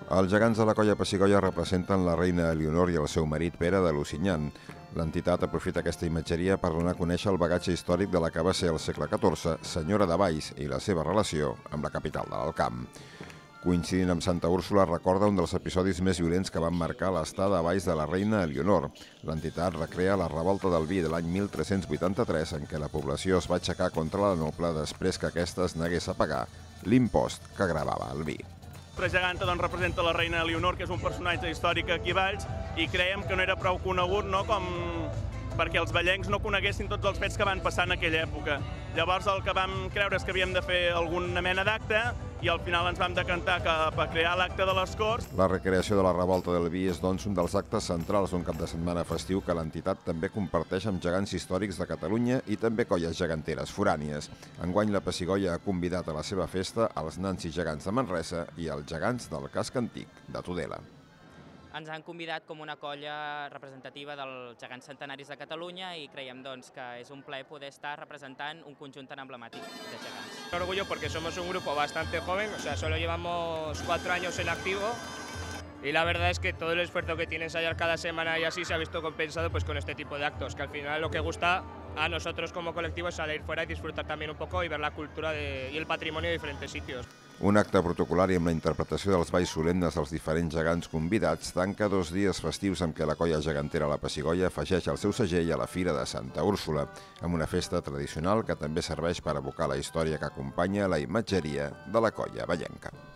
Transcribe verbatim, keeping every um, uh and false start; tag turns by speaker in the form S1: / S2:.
S1: Els gegants de la colla Pessigolles representen la reina Elionor i el seu marit Pere de Lusignan. L'entitat aprofita aquesta imatgeria per donar a conèixer el bagatge històric de la que va ser al segle catorze senyora de Valls i la seva relació amb la capital de l'Alt Camp. Coincidint amb Santa Úrsula, recorda un dels episodis més violents que van marcar l'estada a Valls de la reina Elionor. L'entitat recrea la revolta del vi de l'any mil tres-cents vuitanta-tres, en què la població es va aixecar contra la noble després que aquesta es negués a pagar l'impost que gravava el vi.
S2: La geganta doncs, representa la reina Elionor, que és un personatge històric aquí a Valls, i creiem que no era prou conegut, no?, com perquè els vallencs no coneguessin tots els fets que van passar en aquella època. Llavors el que vam creure és que havíem de fer alguna mena d'acte i al final ens vam decantar cap a crear l'acte de les Corts.
S1: La recreació de la revolta del vi és doncs un dels actes centrals d'un cap de setmana festiu que l'entitat també comparteix amb gegants històrics de Catalunya i també colles geganteres forànies. Enguany la Pessigolles ha convidat a la seva festa els nans i gegants de Manresa i els gegants del casc antic de Tudela.
S3: Ens han convidat com una colla representativa dels gegants centenaris de Catalunya i creiem doncs, que és un plaer poder estar representant un conjunt tan emblemàtic de gegants.
S4: Un orgullo porque somos un grupo bastante joven, o sea, solo llevamos cuatro años en activo y la verdad es que todo el esfuerzo que tienes ensayar cada semana y así se ha visto compensado pues, con este tipo de actos, que al final lo que gusta a nosotros como colectivo es salir fuera y disfrutar también un poco y ver la cultura de, y el patrimonio de diferentes sitios.
S1: Un acte protocolari amb la interpretació dels balls solemnes dels diferents gegants convidats tanca dos dies festius amb què la colla gegantera La Pessigolles afegeix el seu segell a la Fira de Santa Úrsula, amb una festa tradicional que també serveix per evocar la història que acompanya la imatgeria de la colla vallenca.